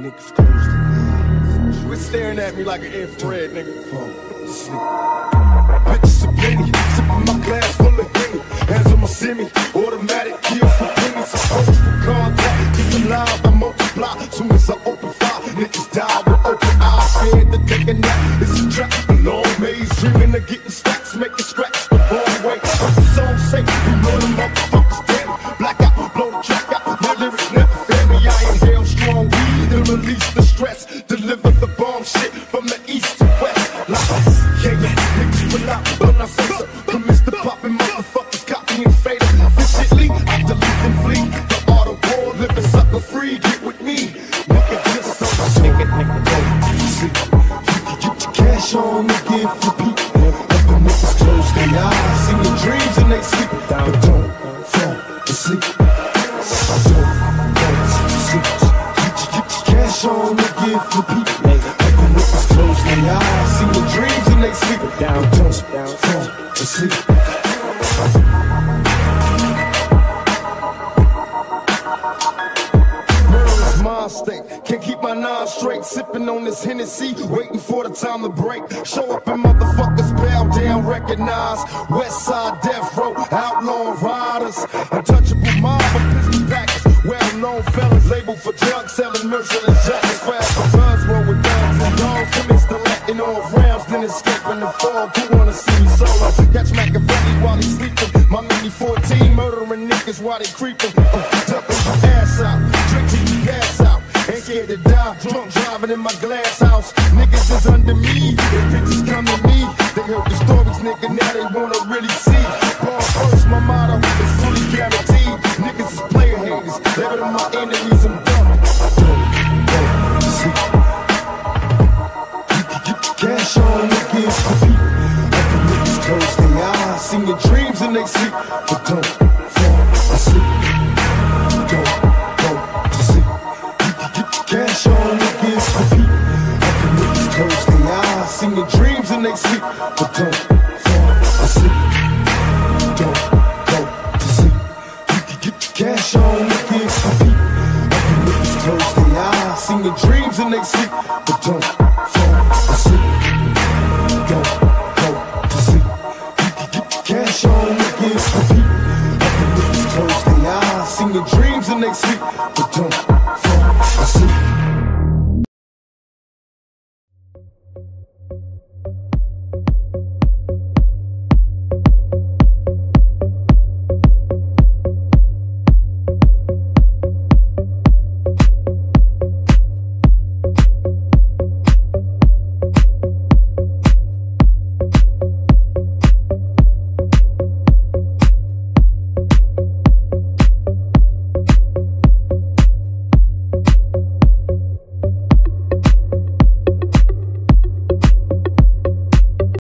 niggas close to me. Quit staring at me like an infrared, nigga. Bitches a penny, sipping my glass full of Henny. Hands on my semi, automatic kill for pennies. Approach for contact, keep them live, I multiply. Soon as I open fire, niggas die with open eyes. Scared to take a nap, it's a trap. A long maze, dreaming of getting stacks, making scratch the wrong way. But the song say, we know them motherfuckers dead. Black out, blow the track out, my lyrics never fail me. I inhale strong weed and release the stress. Deliver the bomb shit from the east to west. Like, niggas pull out when I say so. Commence to poppin' motherfuckers, copy and fade efficiently. I delete and flee. The art of war, living sucker free. Get with me, nigga, just so see, you can get your cash on, nigga, if you peep. Other niggas close their eyes, see your dreams and they sleep. But don't fall asleep. Don't sleep. You can get your cash on, nigga, if you peep. Other niggas close their eyes, see your dreams and they sleep. But don't fall asleep. Mind state, can't keep my nine straight. Sipping on this Hennessy, waiting for the time to break. Show up and motherfuckers bow down, recognize. West side death row, outlaw riders. Untouchable mob of pistol packers. Well-known fellas labeled for drug selling, merciless jackets. Fast for guns, roll with guns and dogs. Commits to letting off rounds, then escaping the fog. Who wanna see me solo? Catch Machiavelli while he's sleeping. My mini 14 murdering niggas while they creeping. Ducking your ass out, drinking you pass out. Ain't scared to die, drunk driving in my glass house. Niggas is under me, they bitches come to me. They heard the stories, nigga, now they wanna really see. Ball first, my motto is fully guaranteed. Niggas is player haters, better than my enemies, I'm dumb. Don't sleep. You can get your cash on, nigga, if you peep. Other niggas close their eyes, see your dreams and they sleep. But don't fall asleep. Cash on, niggas repeat. Other niggas close their eyes, sing your dreams and they sleep. But don't fall asleep. Don't go to sleep. You can get your cash on, niggas repeat. Other niggas close their eyes, sing your dreams and they sleep. But don't fall asleep. Don't go to sleep. You can get your cash on, niggas repeat. Other niggas close their eyes, sing your dreams and they sleep. But